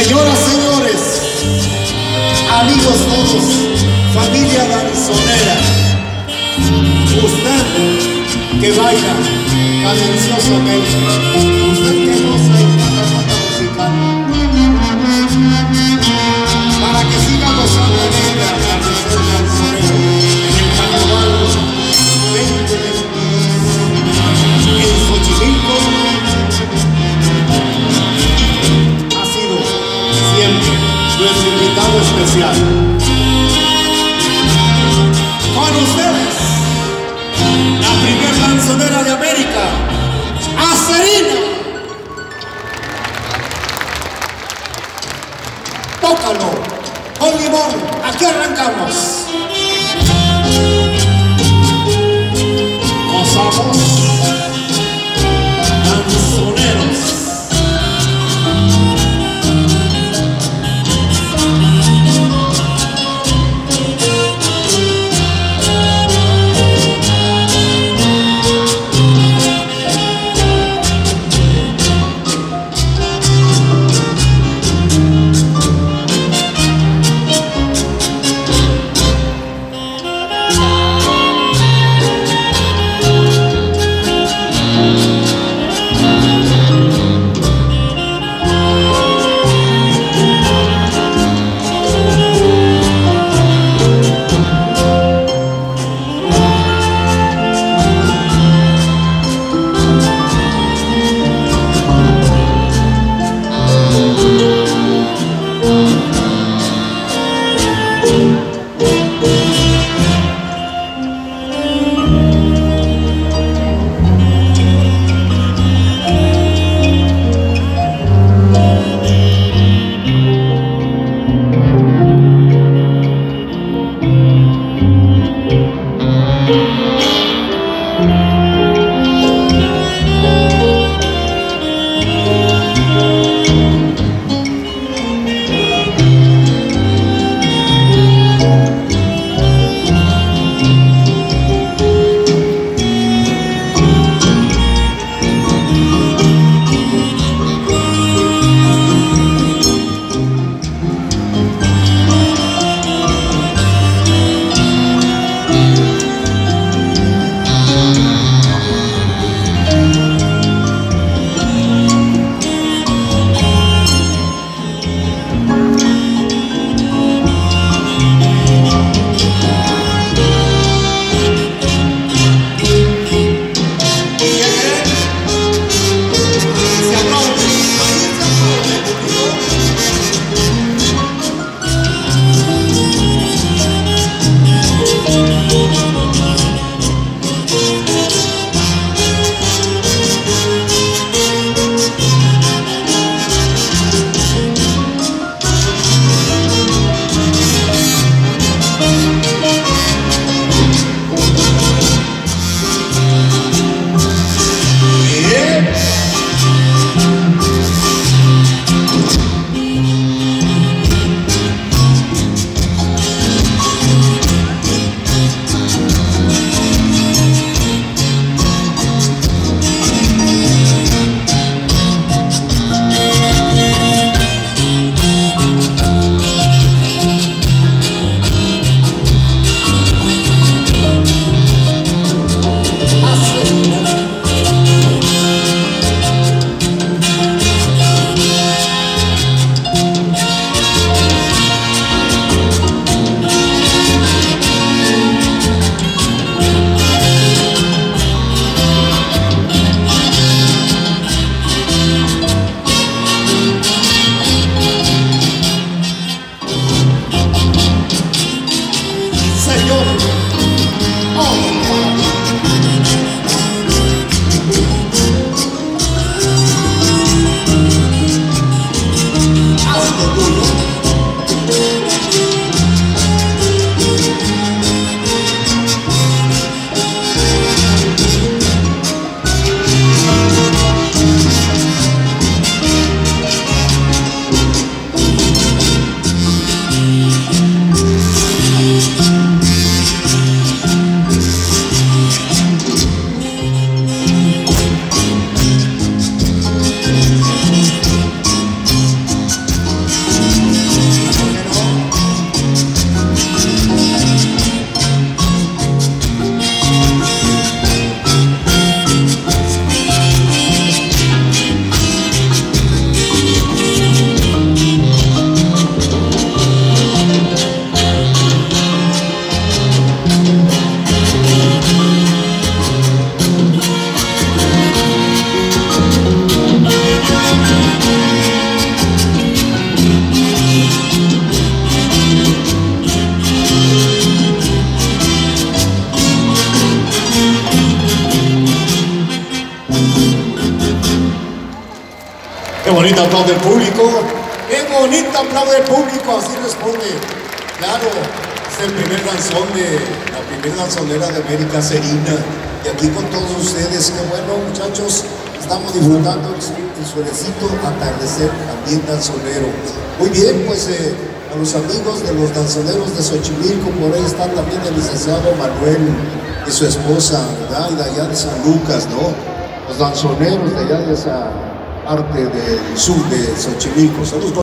Señoras, señores, amigos todos, familia danzonera, usted que baila cadenciosamente, usted que goza y cada nota musical, para que siga gozando en este atardecer danzonero en el carnaval 2022 en Xochimilco. Ha sido siempre nuestro invitado especial. Con ustedes, la primer danzonera de América, Acerina. Tócalo con limón, aquí arrancamos. Gozamos, danzoneros. bonito aplaude el público. Qué bonito aplaude el público. Así responde. Claro, es el primer danzón la primera danzonera de América, Serina. Y aquí con todos ustedes. Qué bueno, muchachos. Estamos disfrutando el suelecito atardecer también danzonero. Muy bien, pues a los amigos de los danzoneros de Xochimilco, por ahí están también el licenciado Manuel y su esposa, ¿verdad? Y de allá de San Lucas, ¿no? Los danzoneros de allá de esa parte del sur de Xochimilco. Saludos.